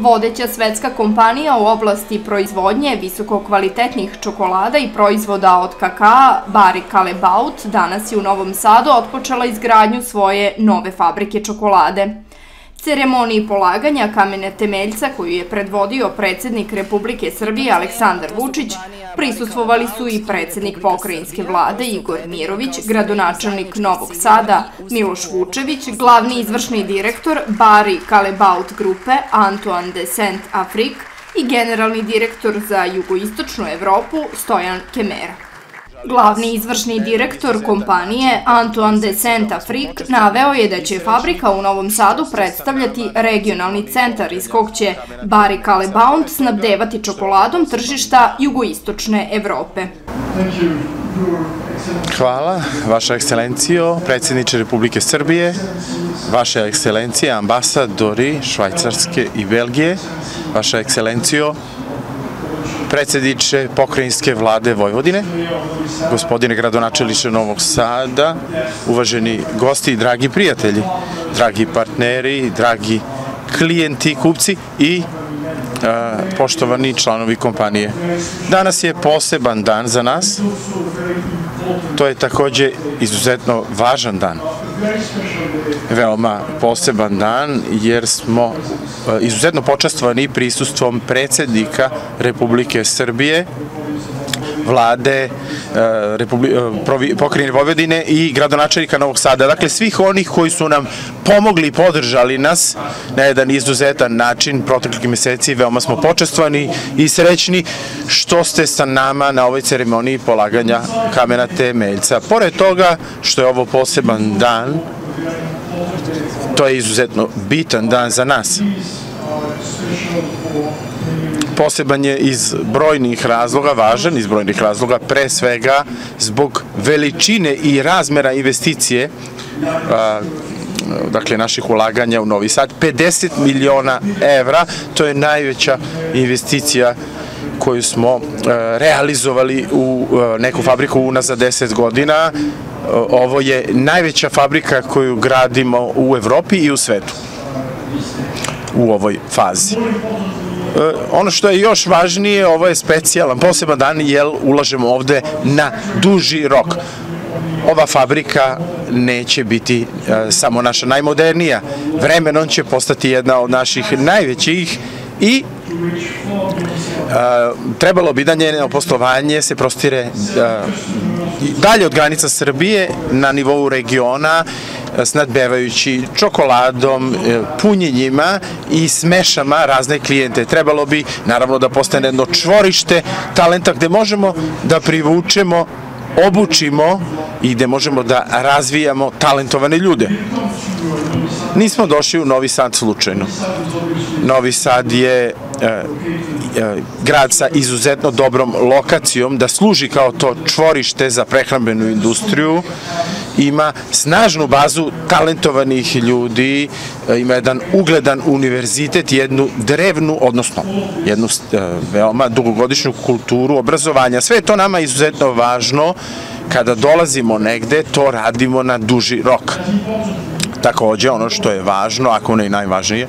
Vodeća svetska kompanija u oblasti proizvodnje visokokvalitetnih čokolada i proizvoda od kakaa, Barry Callebaut, danas je u Novom Sadu otpočela izgradnju svoje nove fabrike čokolade. Ceremoniji polaganja kamene temeljca koju je predvodio predsjednik Republike Srbije Aleksandar Vučić, prisustvovali su i predsjednik pokrajinske vlade Igor Mirović, gradonačelnik Novog Sada Miloš Vučević, glavni izvršni direktor Barry Callebaut grupe Antoine de Saint-Affrique i generalni direktor za jugoistočnu Evropu Stojan Kemera. Glavni izvršni direktor kompanije Antoine de Saint-Affrique naveo je da će fabrika u Novom Sadu predstavljati regionalni centar iz kog će Barry Callebaut snabdevati čokoladom tržišta jugoistočne Evrope. Hvala, Vaša ekscelencijo, predsjedniče Republike Srbije, Vaše ekscelencije, ambasadori Švajcarske i Belgije, Vaša ekscelencijo, predsjedniče pokrajinske vlade Vojvodine, gospodine gradonačelniče Novog Sada, uvaženi gosti i dragi prijatelji, dragi partneri, dragi klijenti, kupci i poštovani članovi kompanije. Danas je poseban dan za nas. To je također izuzetno važan dan. Veoma poseban dan jer smo izuzetno počastvovani prisustvom predsjednika Republike Srbije, vlade pokrajine Vojvodine i gradonačelnika Novog Sada. Dakle, svih onih koji su nam pomogli i podržali nas na jedan izuzetan način proteklih meseci. Veoma smo počastvovani i srećni što ste sa nama na ovoj ceremoniji polaganja kamena temeljca. Pored toga što je ovo poseban dan, to je izuzetno bitan dan za nas. Poseban je iz brojnih razloga, važan iz brojnih razloga, pre svega zbog veličine i razmera investicije, dakle naših ulaganja u Novi Sad, 50 miliona evra, to je najveća investicija koju smo realizovali u neku fabriku unazad 10 godina. Ovo je najveća fabrika koju gradimo u Evropi i u svetu u ovoj fazi. Ono što je još važnije, ovo je specijalan, poseban dan, jer ulažemo ovde na duži rok. Ova fabrika neće biti samo naša najmodernija. Vremenom će postati jedna od naših najvećih i trebalo bi da njeno poslovanje se prostire dalje od granica Srbije na nivou regiona, snadbevajući čokoladom, punjenjima i smešama razne klijente. Trebalo bi, naravno, da postane jedno čvorište talenta gde možemo da privučemo, obučimo i gde možemo da razvijamo talentovane ljude. Nismo došli u Novi Sad slučajno. Novi Sad je grad sa izuzetno dobrom lokacijom da služi kao to čvorište za prehrambenu industriju. Ima snažnu bazu talentovanih ljudi, ima jedan ugledan univerzitet, jednu drevnu, odnosno jednu veoma dugogodišnju kulturu obrazovanja. Sve je to nama izuzetno važno. Kada dolazimo negde, to radimo na duži rok. Također, ono što je važno, ako ne i najvažnije,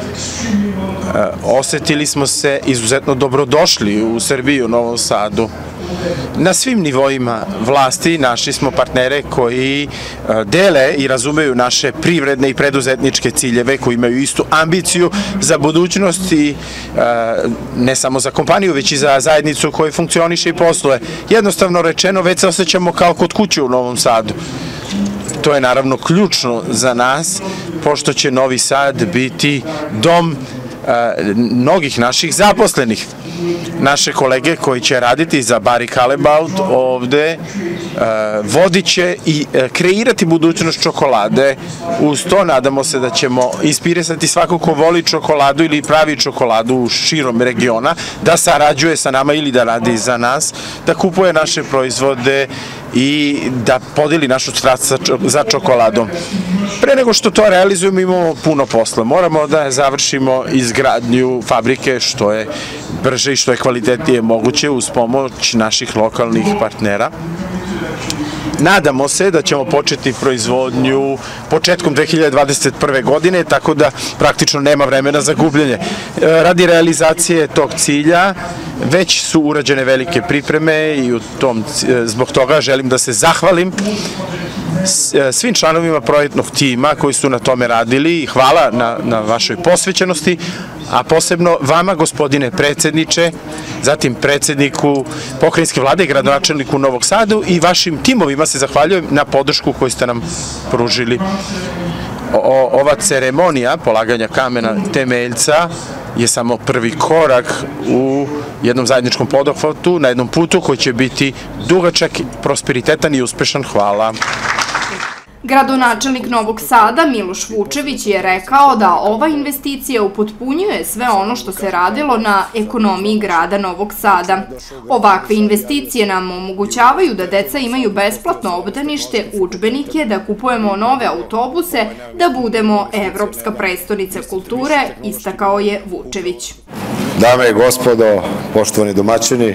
osetili smo se izuzetno dobrodošli u Srbiji, u Novom Sadu. Na svim nivoima vlasti našli smo partnere koji dele i razumeju naše privredne i preduzetničke ciljeve, koji imaju istu ambiciju za budućnost i ne samo za kompaniju, već i za zajednicu koja funkcioniše i posluje. Jednostavno rečeno, već se osjećamo kao kod kuće u Novom Sadu. To je naravno ključno za nas, pošto će Novi Sad biti dom mnogih naših zaposlenih. Naše kolege koji će raditi za Barry Callebaut ovde vodit će i kreirati budućnost čokolade. Uz to nadamo se da ćemo inspirisati svako ko voli čokoladu ili pravi čokoladu širom regiona, da sarađuje sa nama ili da radi za nas, da kupuje naše proizvode i da podeli našu strast za čokoladom. Pre nego što to realizujemo, imamo puno posla. Moramo da završimo izgradnju fabrike što je brže i što je kvalitetnije moguće uz pomoć naših lokalnih partnera. Nadamo se da ćemo početi proizvodnju početkom 2021. godine, tako da praktično nema vremena za gubljenje. Radi realizacije tog cilja već su urađene velike pripreme i zbog toga želim da se zahvalim svim članovima projektnog tima koji su na tome radili i hvala na vašoj posvećenosti, a posebno vama, gospodine predsedniče, zatim predsedniku pokrajinske vlade i gradonačelniku Novog Sadu i vašim timovima se zahvaljujem na podršku koju ste nam pružili. Ova ceremonija polaganja kamena temeljca je samo prvi korak u jednom zajedničkom poduhvatu, na jednom putu koji će biti dugačak, prosperitetan i uspešan. Hvala. Gradonačelnik Novog Sada Miloš Vučević je rekao da ova investicija upotpunjuje sve ono što se radilo na ekonomiji grada Novog Sada. Ovakve investicije nam omogućavaju da deca imaju besplatno obdanište, udžbenike, da kupujemo nove autobuse, da budemo evropska prestonica kulture, istakao je Vučević. Dame i gospodo, poštovani domaćini,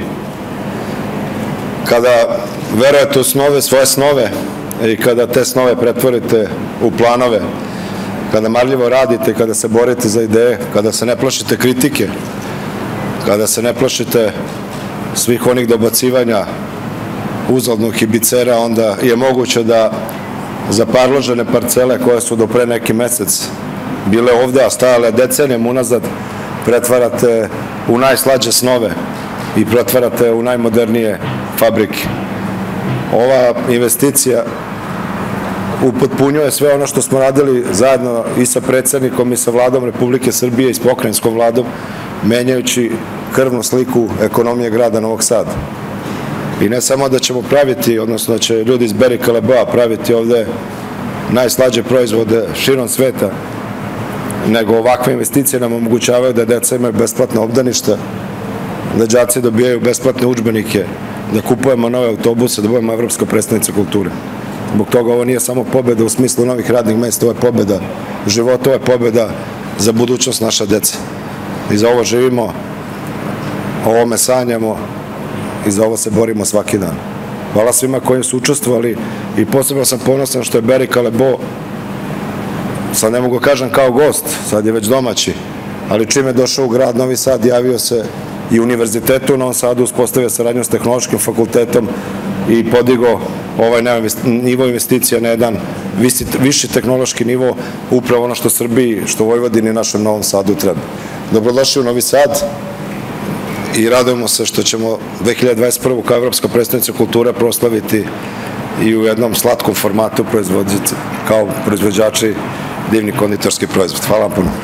kada verujete u svoje snove, i kada te snove pretvorite u planove, kada marljivo radite, kada se borite za ideje, kada se ne plašite kritike, kada se ne plašite svih onih dobacivanja uzaludnog hibicera, onda je moguće da za parložene parcele koje su do pre neki mesec bile ovde, a stajale decenijama unazad, pretvarate u najslađe snove i pretvarate u najmodernije fabrike. Ova investicija upotpunjuje sve ono što smo radili zajedno i sa predsednikom i sa vladom Republike Srbije i s pokrajinskom vladom, menjajući krvnu sliku ekonomije grada Novog Sada. I ne samo da ćemo praviti, odnosno da će ljudi iz Barry Callebaut praviti ovde najslađe proizvode širom sveta, nego ovakve investicije nam omogućavaju da deca imaju besplatna obdaništa, da đaci dobijaju besplatne udžbenike, da kupujemo nove autobuse, da budemo evropska prestonica kulture. Zbog toga ovo nije samo pobeda u smislu novih radnih mesta, ovo je pobeda života, ovo je pobeda za budućnost naša deca. I za ovo živimo, o ovome sanjamo i za ovo se borimo svaki dan. Hvala svima koji su učestvovali i posebno sam ponosan što je Barry Callebaut, sad ne mogu kažem kao gost, sad je već domaći, ali čim je došao u grad Novi Sad, javio se i univerzitetu u Novom Sadu, uspostavio saradnju s Tehnološkim fakultetom i podigao ovaj nivo investicija na jedan viši tehnološki nivo, upravo ono što Srbiji, što Vojvodini i našem Novom Sadu treba. Dobrodošli u Novi Sad i radujemo se što ćemo 2021. kao Evropska prestonica kulture proslaviti i u jednom slatkom formatu kao proizvođači divni konditorski proizvod. Hvala vam puno.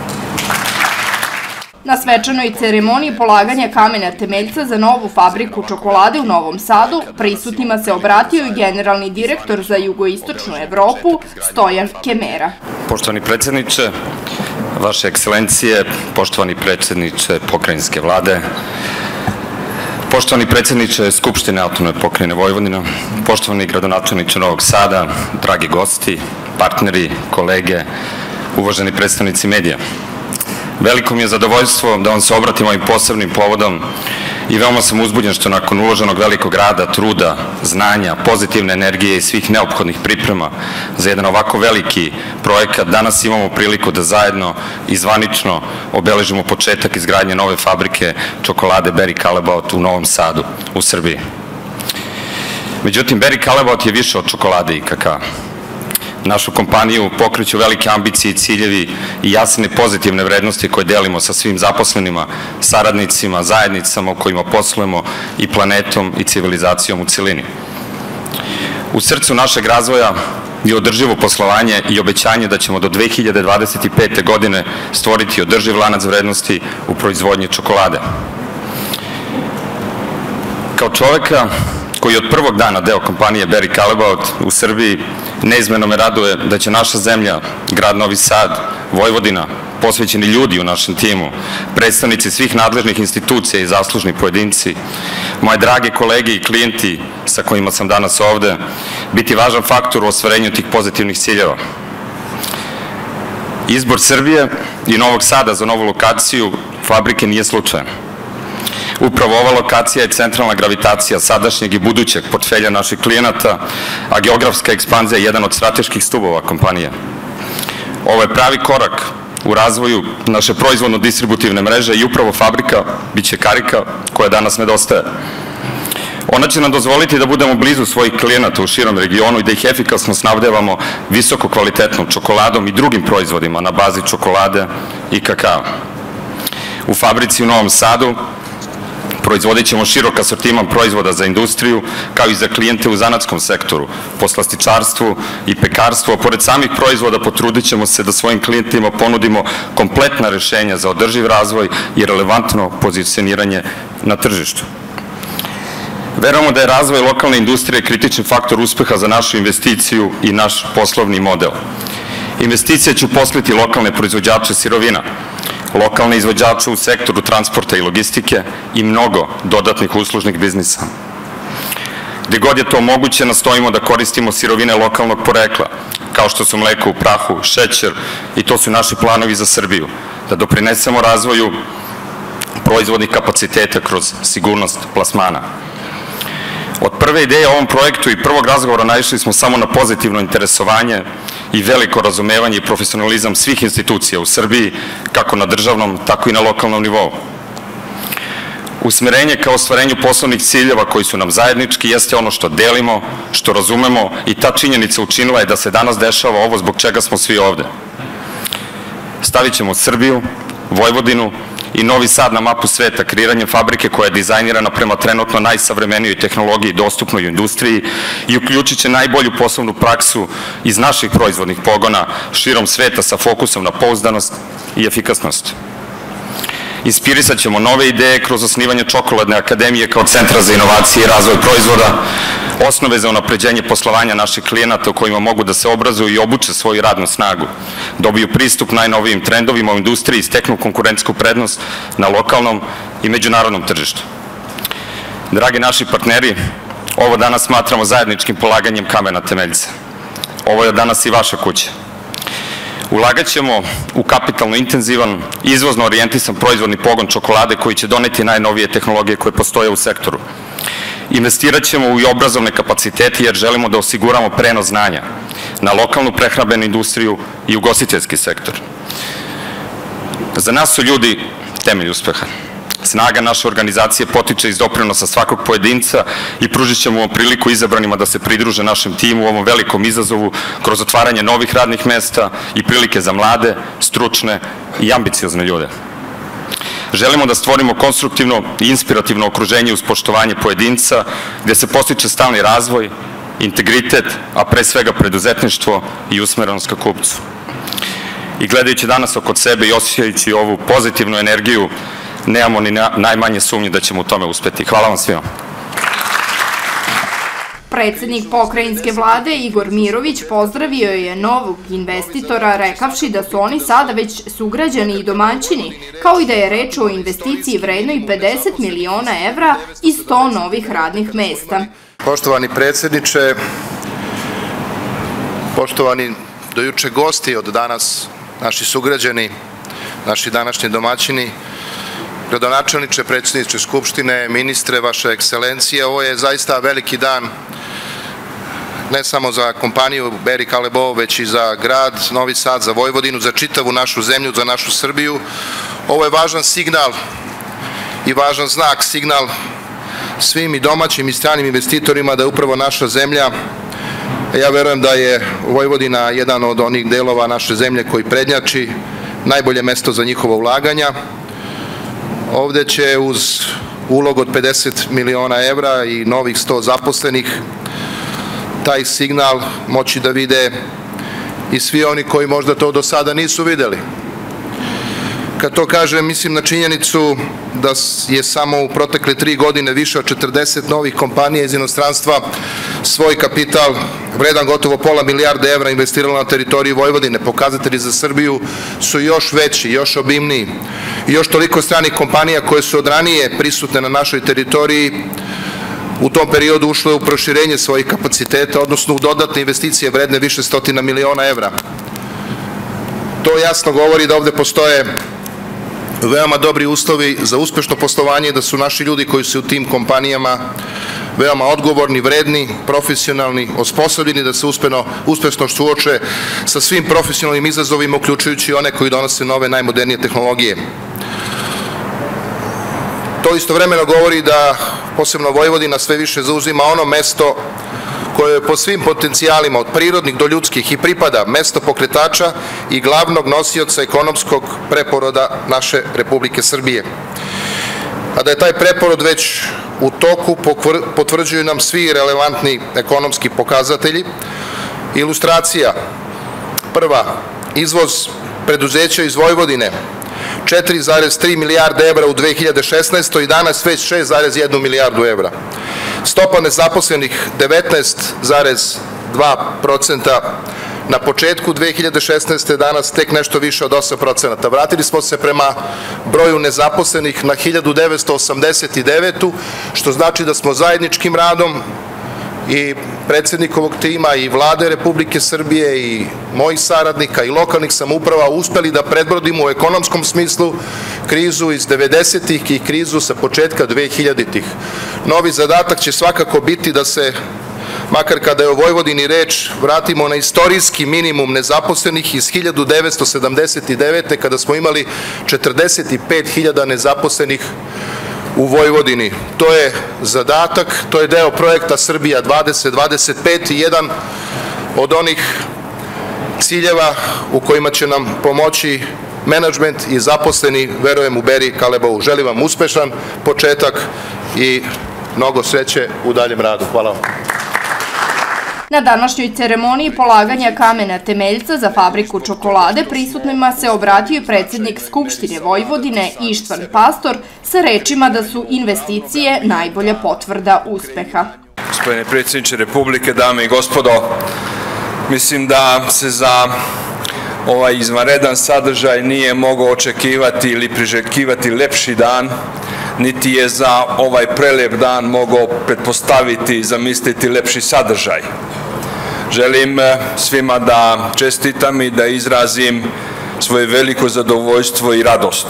Na svečanoj ceremoniji polaganja kamena temeljca za novu fabriku čokolade u Novom Sadu prisutnima se obratio i generalni direktor za jugoistočnu Evropu Stojan Kemera. Poštovani predsjedniče, vaše ekscelencije, poštovani predsjedniče pokrajinske vlade, poštovani predsjedniče Skupštine Autonomne pokrajine Vojvodina, poštovani gradonačelniče Novog Sada, dragi gosti, partneri, kolege, uvaženi predstavnici medija. Veliko mi je zadovoljstvo da vam se obratim ovim posebnim povodom i veoma sam uzbuđen što nakon uloženog velikog rada, truda, znanja, pozitivne energije i svih neophodnih priprema za jedan ovako veliki projekat danas imamo priliku da zajedno i zvanično obeležimo početak izgradnje nove fabrike čokolade Barry Callebaut u Novom Sadu, u Srbiji. Međutim, Barry Callebaut je više od čokolade i kakaa. Našu kompaniju pokreću velike ambicije i ciljevi i jasne pozitivne vrednosti koje delimo sa svim zaposlenima, saradnicima, zajednicama u kojima poslujemo i planetom i civilizacijom u celini. U srcu našeg razvoja je održivo poslovanje i obećanje da ćemo do 2025. godine stvoriti održiv lanac vrednosti u proizvodnji čokolade. Kao čoveka koji je od prvog dana deo kompanije Barry Callebaut u Srbiji, neizmjerno me raduje da će naša zemlja, grad Novi Sad, Vojvodina, posvećeni ljudi u našem timu, predstavnici svih nadležnih institucija i zaslužni pojedinci, moje drage kolege i klijenti sa kojima sam danas ovde, biti važan faktor u ostvarenju tih pozitivnih ciljeva. Izbor Srbije i Novog Sada za novu lokaciju fabrike nije slučajan. Upravo ova lokacija je centralna gravitacija sadašnjeg i budućeg portfelja naših klijenata, a geografska ekspanzija je jedan od strateških stubova kompanije. Ovo je pravi korak u razvoju naše proizvodno-distributivne mreže i upravo fabrika biće karika koja danas nedostaje. Ona će nam dozvoliti da budemo blizu svojih klijenata u širom regionu i da ih efikasno snabdevamo visoko kvalitetnom čokoladom i drugim proizvodima na bazi čokolade i kakao. U fabrici u Novom Sadu proizvodit ćemo širok asortiman proizvoda za industriju, kao i za klijente u zanatskom sektoru, poslastičarstvu i pekarstvu, a pored samih proizvoda potrudit ćemo se da svojim klijentima ponudimo kompletna rešenja za održiv razvoj i relevantno pozicioniranje na tržištu. Verujemo da je razvoj lokalne industrije kritični faktor uspeha za našu investiciju i naš poslovni model. Investicije će uposliti lokalne proizvođače sirovina, lokalne izvođače u sektoru transporta i logistike i mnogo dodatnih uslužnih biznisa. Gde god je to moguće, nastojimo da koristimo sirovine lokalnog porekla, kao što su mleko u prahu, šećer, i to su naši planovi za Srbiju, da doprinesemo razvoju proizvodnih kapaciteta kroz sigurnost plasmana. Od prve ideje o ovom projektu i prvog razgovora naišli smo samo na pozitivno interesovanje i veliko razumevanje i profesionalizam svih institucija u Srbiji, kako na državnom, tako i na lokalnom nivou. Usmerenje ka ostvarenju poslovnih ciljeva koji su nam zajednički jeste ono što delimo, što razumemo, i ta činjenica učinila je da se danas dešava ovo zbog čega smo svi ovde. Stavit ćemo Srbiju, Vojvodinu i Novi Sad na mapu sveta kreiranjem fabrike koja je dizajnirana prema trenutno najsavremenijoj tehnologiji dostupnoj u industriji i uključit će najbolju poslovnu praksu iz naših proizvodnih pogona širom sveta sa fokusom na pouzdanost i efikasnost. Inspirisat ćemo nove ideje kroz osnivanje Čokoladne akademije kao centra za inovacije i razvoj proizvoda, osnove za unapređenje poslovanja naših klijenata u kojima mogu da se obrazuju i obuče svoju radnu snagu, dobiju pristup najnovijim trendovima u industriji i steknu konkurentsku prednost na lokalnom i međunarodnom tržištu. Dragi naši partneri, ovo danas smatramo zajedničkim polaganjem kamena temeljca. Ovo je danas i vaša kuća. Ulagat ćemo u kapitalno intenzivan, izvozno orijentisan proizvodni pogon čokolade koji će doneti najnovije tehnologije koje postoje u sektoru. Investirat ćemo u obrazovne kapacitete jer želimo da osiguramo prenos znanja na lokalnu prehrambenu industriju i ugostiteljski sektor. Za nas su ljudi temelj uspeha. Snaga naše organizacije potiče iz doprinosa svakog pojedinca i pružit ćemo vam priliku izabranima da se pridruže našem timu u ovom velikom izazovu kroz otvaranje novih radnih mesta i prilike za mlade, stručne i ambiciozne ljude. Želimo da stvorimo konstruktivno i inspirativno okruženje uz poštovanje pojedinca gde se postiče stalni razvoj, integritet, a pre svega preduzetništvo i usmerenost ka kupcu. I gledajući danas oko sebe i osjećajući ovu pozitivnu energiju, nemamo ni najmanje sumnje da ćemo u tome uspeti. Hvala vam svima. Predsednik pokrajinske vlade Igor Mirović pozdravio je novog investitora rekavši da su oni sada već sugrađani i domaćini, kao i da je reč o investiciji vrednoj 50 miliona evra i 100 novih radnih mesta. Poštovani predsjedniče, poštovani dojuče gosti, od danas naši sugrađani, naši današnji domaćini, gradonačelniče, predsjedniče Skupštine, ministre, vaše ekscelencije, ovo je zaista veliki dan ne samo za kompaniju Barry Callebaut, već i za grad Novi Sad, za Vojvodinu, za čitavu našu zemlju, za našu Srbiju. Ovo je važan signal i važan znak, signal svim i domaćim i stranim investitorima da je upravo naša zemlja, ja verujem da je Vojvodina jedan od onih delova naše zemlje koji prednjači, najbolje mesto za njihova ulaganja. Ovde će uz ulog od 50 miliona evra i novih 100 zaposlenih taj signal moći da vide i svi oni koji možda to do sada nisu videli. Kad to kažem, mislim na činjenicu da je samo u protekle 3 godine više od 40 novih kompanija iz inostranstva svoj kapital vredan gotovo pola milijarde evra investiralo na teritoriji Vojvodine. Pokazatelji za Srbiju su još veći, još obimniji i još toliko stranih kompanija koje su od ranije prisutne na našoj teritoriji u tom periodu ušle u proširenje svojih kapaciteta, odnosno u dodatne investicije vredne više stotina miliona evra. To jasno govori da ovde postoje veoma dobri uslovi za uspešno poslovanje, da su naši ljudi koji su u tim kompanijama veoma odgovorni, vredni, profesionalni, osposobljeni da se uspešno suoče sa svim profesionalnim izazovima, uključujući one koji donose nove, najmodernije tehnologije. To istovremeno govori da posebno Vojvodina sve više zauzima ono mesto koje je po svim potencijalima, od prirodnih do ljudskih, i pripada mesto pokretača i glavnog nosioca ekonomskog preporoda naše Republike Srbije. A da je taj preporod već u toku, potvrđuju nam svi relevantni ekonomski pokazatelji. Ilustracija prva, izvoz preduzeća iz Vojvodine 4,3 milijarde evra u 2016. i danas već 6,1 milijardu evra. Stopa nezaposlenih 19,2%, na početku 2016. danas tek nešto više od 8%. Vratili smo se prema broju nezaposlenih na 1989. što znači da smo zajedničkim radom i predsjednikovog tima i Vlade Republike Srbije i mojih saradnika i lokalnih samouprava uspeli da predbrodimo u ekonomskom smislu krizu iz 90-ih i krizu sa početka 2000-ih. Novi zadatak će svakako biti da se, makar kada je o Vojvodini reč, vratimo na istorijski minimum nezaposlenih iz 1979. kada smo imali 45.000 nezaposlenih u Vojvodini. To je zadatak, to je deo projekta Srbija 2025 i jedan od onih ciljeva u kojima će nam pomoći menadžment i zaposleni, verujem, u Beri Kalebovu. Želim vam uspešan početak i mnogo sreće u daljem radu. Hvala vam. Na današnjoj ceremoniji polaganja kamena temeljca za fabriku čokolade prisutnima se obratio i predsjednik Skupštine Vojvodine Ištvan Pastor sa rečima da su investicije najbolja potvrda uspeha. Gospodine predsjedniče Republike, dame i gospodo, mislim da se za ovaj izvanredan sadržaj nije mogao očekivati ili priželjkivati lepši dan, niti je za ovaj prelep dan mogao pretpostaviti i zamisliti lepši sadržaj. Želim svima da čestitam i da izrazim svoje veliko zadovoljstvo i radost.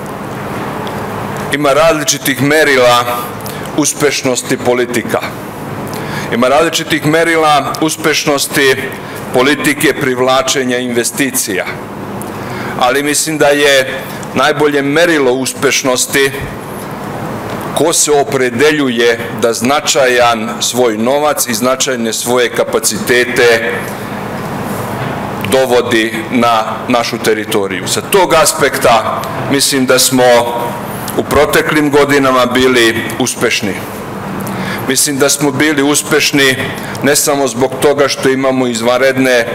Ima različitih merila uspešnosti politika. Ima različitih merila uspešnosti politike privlačenja investicija. Ali mislim da je najbolje merilo uspešnosti ko se opredeljuje da značajan svoj novac i značajne svoje kapacitete dovodi na našu teritoriju. Sa tog aspekta mislim da smo u proteklim godinama bili uspešni. Mislim da smo bili uspešni ne samo zbog toga što imamo izvanredne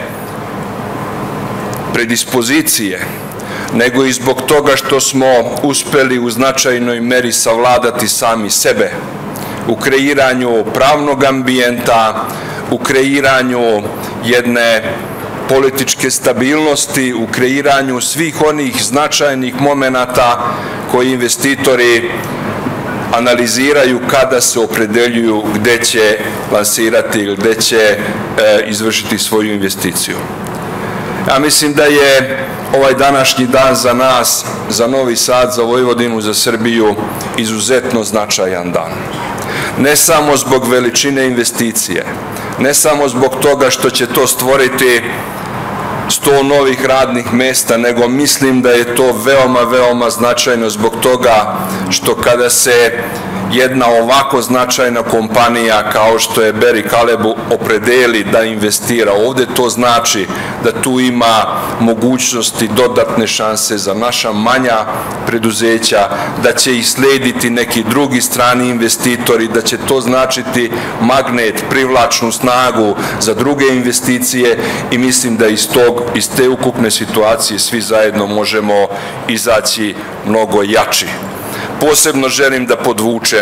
predispozicije, nego i zbog toga što smo uspeli u značajnoj meri savladati sami sebe u kreiranju pravnog ambijenta, u kreiranju jedne političke stabilnosti, u kreiranju svih onih značajnih momenata koji investitori analiziraju kada se opredeljuju gde će lansirati ili gde će izvršiti svoju investiciju. Ja mislim da je ovaj današnji dan za nas, za Novi Sad, za Vojvodinu, za Srbiju izuzetno značajan dan. Ne samo zbog veličine investicije, ne samo zbog toga što će to stvoriti 100 novih radnih mesta, nego mislim da je to veoma, veoma značajno zbog toga što kada se jedna ovako značajna kompanija kao što je Beri Kalebu opredeli da investira ovde, to znači da tu ima mogućnosti, dodatne šanse za naša manja preduzeća, da će ih slediti neki drugi strani investitori, da će to značiti magnet, privlačnu snagu za druge investicije i mislim da iz te ukupne situacije svi zajedno možemo izaći mnogo jači. Posebno želim da podvučem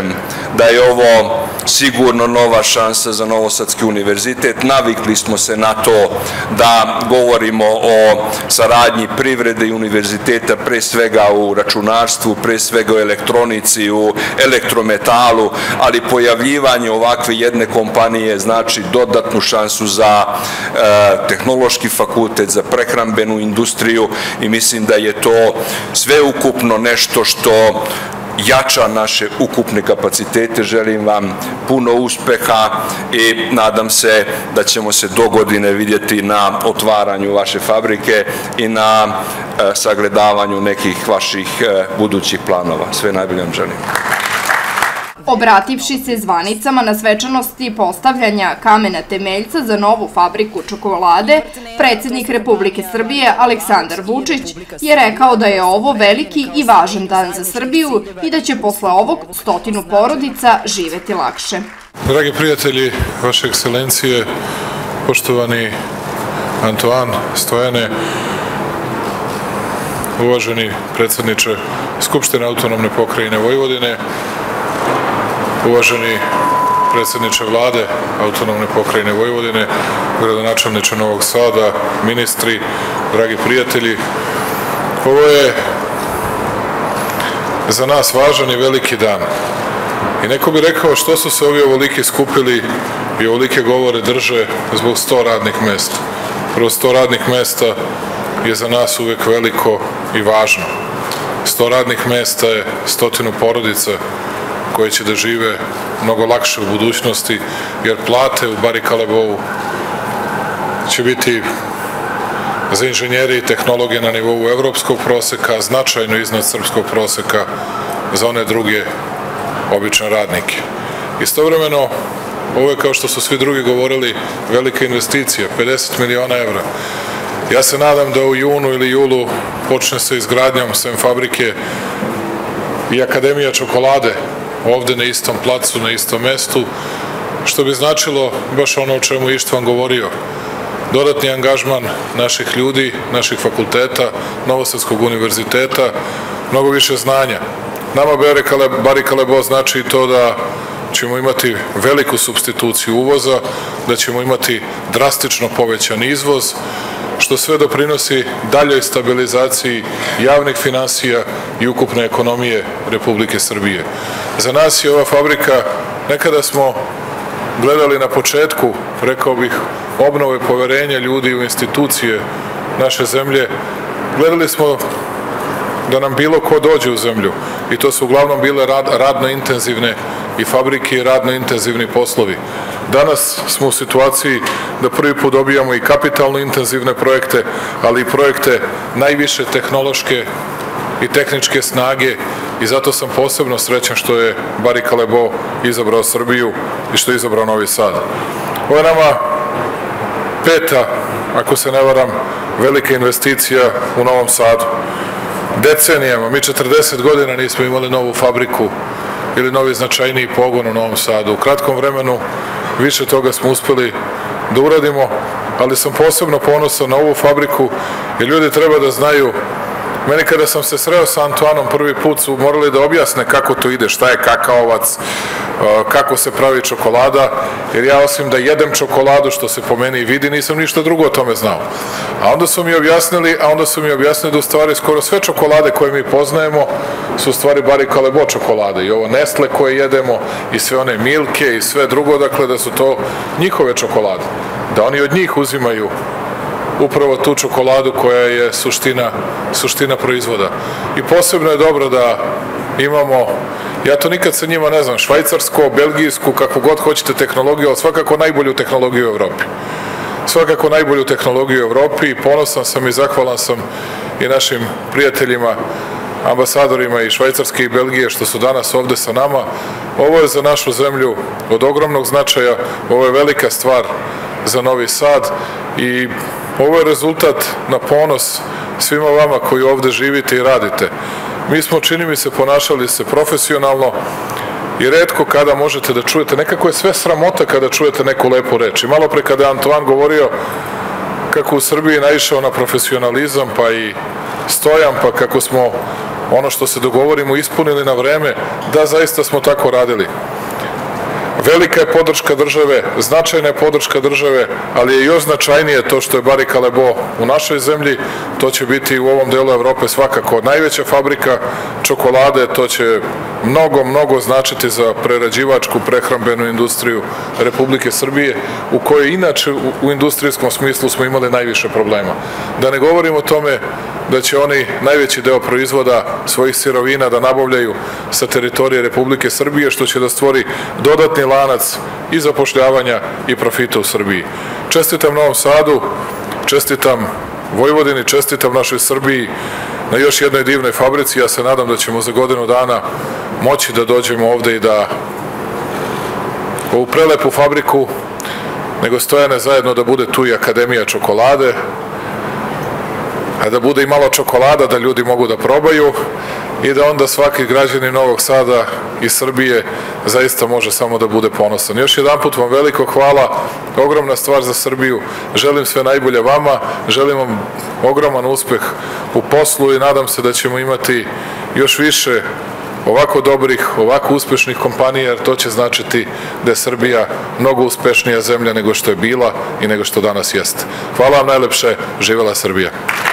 da je ovo sigurno nova šansa za Novosadski univerzitet. Navikli smo se na to da govorimo o saradnji privrede i univerziteta, pre svega u računarstvu, pre svega u elektronici, u elektrometalu, ali pojavljivanje ovakve jedne kompanije znači dodatnu šansu za tehnološki fakultet, za prehrambenu industriju i mislim da je to sveukupno nešto što jača naše ukupne kapacitete. Želim vam puno uspeha i nadam se da ćemo se do godine vidjeti na otvaranju vaše fabrike i na sagledavanju nekih vaših budućih planova. Sve najbolje vam želim. Obrativši se zvanicama na svečanosti postavljanja kamena temeljca za novu fabriku čokolade, predsjednik Republike Srbije Aleksandar Vučić je rekao da je ovo veliki i važan dan za Srbiju i da će posle ovog 100 porodica živeti lakše. Dragi prijatelji, vaše ekscelencije, poštovani Antoan, Stojane, uvaženi predsjedniče Skupštine autonomne pokrajine Vojvodine, uvaženi predsjedniče vlade autonomne pokrajine Vojvodine, gradonačelniče Novog Sada, ministri, dragi prijatelji, ovo je za nas važan i veliki dan. I neko bi rekao što su se ovi ovoliki skupili i ovolike govore drže zbog 100 radnih mesta. Prvo 100 radnih mesta je za nas uvek veliko i važno. 100 radnih mesta je 100 porodica koje će da žive mnogo lakše u budućnosti, jer plate u Bari Kalebovu će biti za inženjeri i tehnologije na nivou evropskog proseka, značajno iznad srpskog proseka za one druge obične radnike. Istovremeno, ovo je, kao što su svi drugi govorili, velika investicija, 50 miliona evra. Ja se nadam da u junu ili julu počne sa izgradnjom sem fabrike i Akademija čokolade ovde na istom placu, na istom mestu, što bi značilo baš ono o čemu Ištvan govorio. Dodatni angažman naših ljudi, naših fakulteta, Novosadskog univerziteta, mnogo više znanja. Nama Bari Kalebo znači to da ćemo imati veliku supstituciju uvoza, da ćemo imati drastično povećan izvoz, što sve doprinosi daljoj stabilizaciji javnih finansija i ukupne ekonomije Republike Srbije. Za nas je ova fabrika, nekada smo gledali na početku, rekao bih, obnove poverenja ljudi u institucije naše zemlje, gledali smo da nam bilo ko dođe u zemlju i to su uglavnom bile radno intenzivne i fabrike i radno intenzivni poslovi. Danas smo u situaciji da prvi put dobijamo i kapitalno intenzivne projekte, ali i projekte najviše tehnološke i tehničke snage i zato sam posebno srećan što je Bari Kalebo izabrao Srbiju i što je izabrao Novi Sad. Ovo je nama peta, ako se ne varam, velika investicija u Novom Sadu. Decenijama, mi 40 godina nismo imali novu fabriku ili novi značajniji pogon u Novom Sadu. U kratkom vremenu više toga smo uspeli da uradimo, ali sam posebno ponosan na ovu fabriku i ljudi treba da znaju, meni kada sam se sreo sa Antoanom prvi put su morali da objasne kako to ide, šta je kakaovac, kako se pravi čokolada, jer ja osim da jedem čokoladu, što se po meni vidi, nisam ništa drugo o tome znao. A onda su mi objasnili da u stvari skoro sve čokolade koje mi poznajemo su u stvari Bari Kalebo čokolade i ovo Nestle koje jedemo i sve one Milke i sve drugo, dakle da su to njihove čokolade, da oni od njih uzimaju upravo tu čokoladu koja je suština proizvoda. I posebno je dobro da imamo, ja to nikad sa njima ne znam, švajcarsko, belgijsku, kako god hoćete tehnologiju, ali svakako najbolju tehnologiju u Evropi. Svakako najbolju tehnologiju u Evropi i ponosan sam i zahvalan sam i našim prijateljima, ambasadorima i Švajcarske i Belgije što su danas ovde sa nama. Ovo je za našu zemlju od ogromnog značaja, ovo je velika stvar za Novi Sad i ovo je rezultat na ponos svima vama koji ovde živite i radite. Mi smo, čini mi se, ponašali se profesionalno i retko kada možete da čujete, nekako je sve sramota kada čujete neku lepu reč. I malo pre kada je Antoan govorio kako u Srbiji naišao na profesionalizam, pa i Stojan, pa kako smo ono što se dogovorimo ispunili na vreme, da zaista smo tako radili. Velika je podrška države, značajna je podrška države, ali je još značajnije to što je Barry Callebaut u našoj zemlji. To će biti u ovom delu Evrope svakako najveća fabrika čokolade. To će mnogo značiti za prerađivačku, prehrambenu industriju Republike Srbije, u kojoj inače u industrijskom smislu smo imali najviše problema. Da ne govorim o tome da će oni najveći deo proizvoda svojih sirovina da nabavljaju sa teritorije Republike Srbije, što će da stvori dodatni lanac i zapošljavanja i profita u Srbiji. Čestitam Novom Sadu, čestitam Vojvodini, čestitam našoj Srbiji na još jednoj divnoj fabrici. Ja se nadam da ćemo za godinu dana moći da dođemo ovde i da ovu prelepu fabriku, nego Stojane, zajedno da bude tu i Akademija čokolade, a da bude i malo čokolada da ljudi mogu da probaju i da onda svaki građanin Novog Sada i Srbije zaista može samo da bude ponosan. Još jedanput vam veliko hvala, ogromna stvar za Srbiju, želim sve najbolje vama, želim vam ogroman uspeh u poslu i nadam se da ćemo imati još više ovako dobrih, ovako uspešnih kompanija, jer to će značiti da je Srbija mnogo uspešnija zemlja nego što je bila i nego što danas jeste. Hvala vam najlepše, živela Srbija.